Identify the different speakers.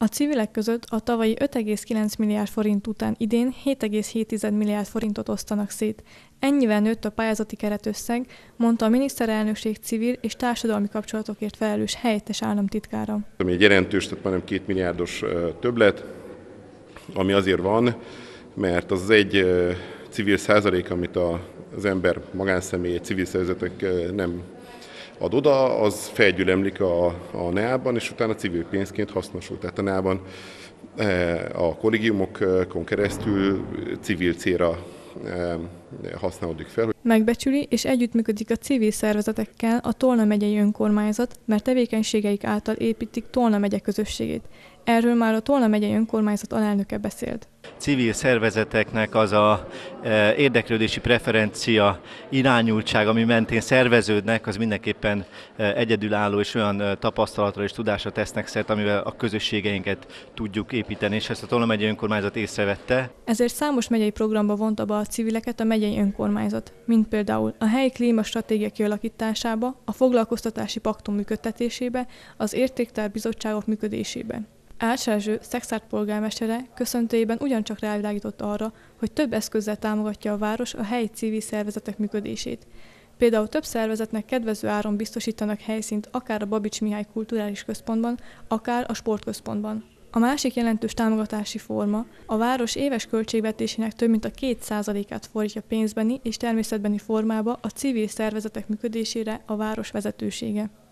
Speaker 1: A civilek között a tavalyi 5,9 milliárd forint után idén 7,7 milliárd forintot osztanak szét. Ennyivel nőtt a pályázati keretösszeg, mondta a miniszterelnökség civil és társadalmi kapcsolatokért felelős helyettes államtitkára.
Speaker 2: Ami egy jelentős, tehát majdnem 2 milliárdos többlet, ami azért van, mert az egy civil százalék, amit az ember, magánszemély, civil szervezetek nem ad oda, az felgyülemlik a NEA-ban, és utána civil pénzként hasznosul. Tehát a NEA-ban a kollégiumokon keresztül civil célra használódik fel.
Speaker 1: Megbecsüli és együttműködik a civil szervezetekkel a Tolna megyei önkormányzat, mert tevékenységeik által építik Tolna megye közösségét. Erről már a Tolna megyei önkormányzat alelnöke beszélt.
Speaker 3: Civil szervezeteknek az a érdeklődési preferencia, irányultság, ami mentén szerveződnek, az mindenképpen egyedülálló és olyan tapasztalatra és tudásra tesznek szert, amivel a közösségeinket tudjuk építeni, és ezt a Tolna megyei önkormányzat észrevette.
Speaker 1: Ezért számos megyei programba vonta be a civileket a megyei önkormányzat, mint például a helyi klímastratégia kialakításába, a foglalkoztatási paktum működtetésébe, az értéktár bizottságok működésébe. Ács Erzső, Szekszárd polgármestere köszöntőjében ugyancsak rávilágított arra, hogy több eszközzel támogatja a város a helyi civil szervezetek működését. Például több szervezetnek kedvező áron biztosítanak helyszínt akár a Babits Mihály Kulturális Központban, akár a Sportközpontban. A másik jelentős támogatási forma a város éves költségvetésének több mint a 2%-át fordítja pénzbeni és természetbeni formába a civil szervezetek működésére a város vezetősége.